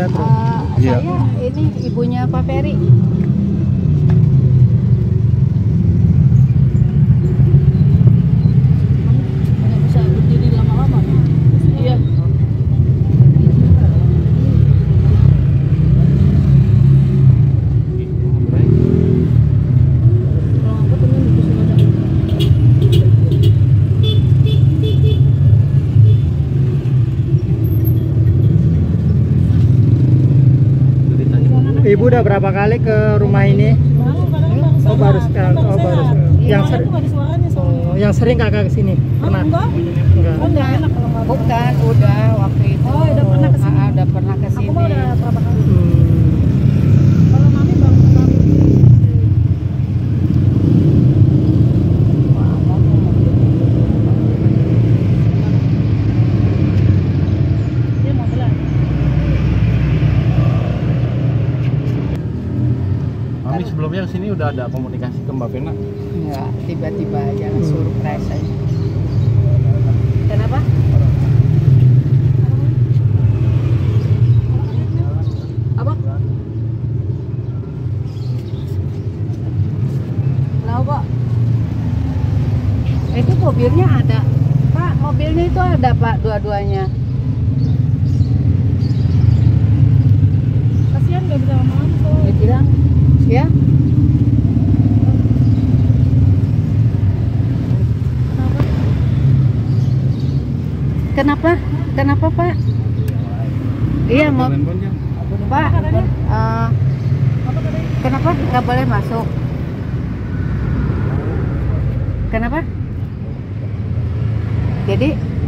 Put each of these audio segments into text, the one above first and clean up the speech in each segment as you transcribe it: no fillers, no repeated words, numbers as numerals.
Anda terus? Saya ini ibunya Pak Ferry. Nggak bisa berdiri lama-lama. Iya. Ibu udah berapa kali ke rumah ini? Oh baru sekali. Oh baru sekali. Yang sering kakak kesini? Pernah? Enggak. Bukan, udah waktu itu. Oh, udah pernah kesini. Udah pernah kesini. Aku mau udah berapa kali. Kalau Mami baru sekali. Dia mau belah. Mami sebelumnya kesini udah ada komunikasi ke Mbak Vena? Enggak, tiba-tiba aja surprise aja. Kenapa? Apa? Kenapa? Itu mobilnya ada. Pak, mobilnya itu ada Pak, dua-duanya. Kasihan nggak bisa lama-lama tuh. Dia bilang, ya. Kenapa? Kenapa Pak? Iya mau Pak. Kenapa nggak boleh masuk? Kenapa? Jadi,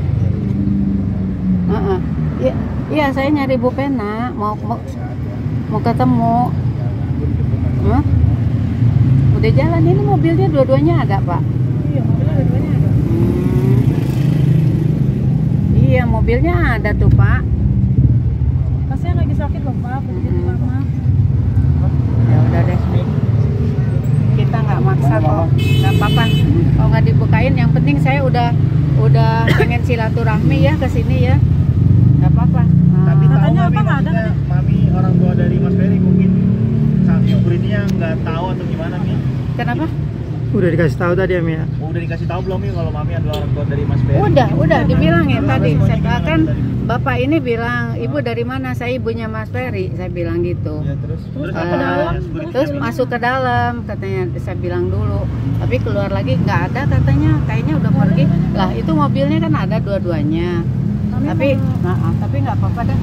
ya, iya saya nyari Bu Pena, mau ketemu. Hah? Udah jalan ini mobilnya dua-duanya ada Pak. Iya, mobilnya dua-duanya ada. Iya mobilnya ada tuh Pak. Kasihan lagi sakit loh Pak, begitu lama. Ya udah deh. Kita nggak maksa kok, nggak apa-apa. Kalau nggak dibukain, yang penting saya udah pengen silaturahmi ya ke sini ya. Nggak apa-apa. Tapi tahu Katanya nggak, apa nggak ada? maksudnya Mami orang tua dari Mas Ferry mungkin sang muridnya nggak tahu atau gimana Mi? Kenapa? udah dikasih tahu tadi ya Mia? Oh, udah dikasih tahu belum Mi kalau Mami adalah orang tua dari Mas Ferry? Udah dibilangin tadi. Saya Gimana kan tadi? bapak ini bilang, ibu dari mana? Saya ibunya Mas Ferry. Saya bilang gitu. Ya, terus Eh, apa namanya? Muridnya terus bilang? masuk ke dalam katanya, saya bilang dulu, tapi keluar lagi nggak ada katanya, kayaknya udah pergi lah. Itu mobilnya kan ada dua-duanya, tapi tapi nggak apa-apa dah.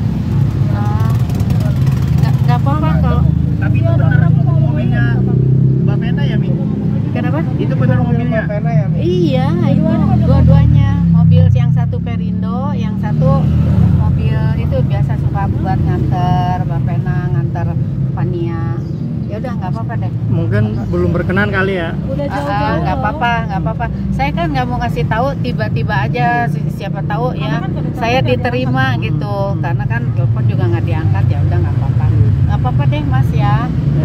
Nggak apa-apa kalau Tapi itu benar mobilnya Mbak Vena ya Mi? kenapa? Itu benar mobilnya? Iya, itu dua-duanya mobil, yang satu Perindo, yang satu mobil itu biasa suka buat nganter Mbak Pena, nganter Fania. Ya udah nggak apa-apa deh. Mungkin belum berkenan kali ya. Udah jauh-jauh. Nggak apa-apa. Saya kan nggak mau kasih tahu tiba-tiba aja, siapa tahu ya saya diterima gitu. Karena kan telepon juga nggak diangkat, ya udah nggak apa-apa. Nggak apa-apa deh Mas ya.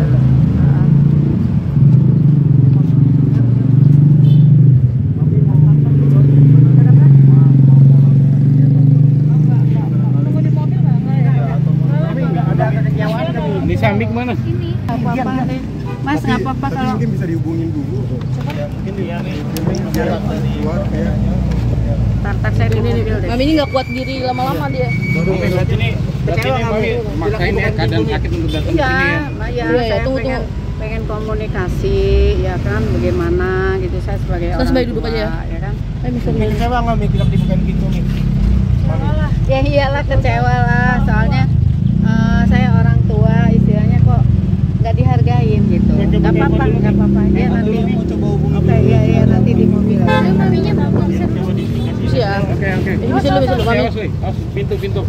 Tunggu di mobil nggak ya? Ada kekecewaan kan Mi? Di samping mana? Nggak apa-apa deh. Mas nggak apa-apa kalau mungkin bisa dihubungin dulu. Ya, mungkin dia Mi. Jarak dari Keluar ya. tartar saya di mobil deh. Mami ini nggak kuat diri lama-lama dia. Berarti ini Mami maksain ya keadaan sakit untuk datang ke Iya, sini ya. ya, Iya, saya tunggu. pengen komunikasi, ya kan, bagaimana gitu, saya sebagai orang sebaik duduk tua, aja ya kan. kecewa nggak Mi bilang dibukain pintu Mi? Ya iyalah, kecewa lah, soalnya saya orang tua, istilahnya kok nggak dihargain gitu. Nggak apa-apa. Ya nanti. Oke, ya nanti di mobil. Maminya bagus. Iya. Oke. Bisa lu Mami. Awas, weh. Awas, pintu.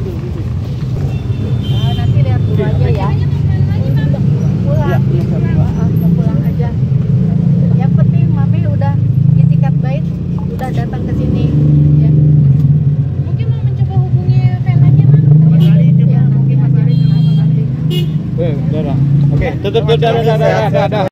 Nanti lihat dulu aja ya. Pulang. Pulang aja. Yang penting Mami udah itikat baik, udah datang ke sini. Ya. Mungkin mau mencoba hubungi Venanya Mang. Ya, mungkin masih ada nanti. Oke, tutup.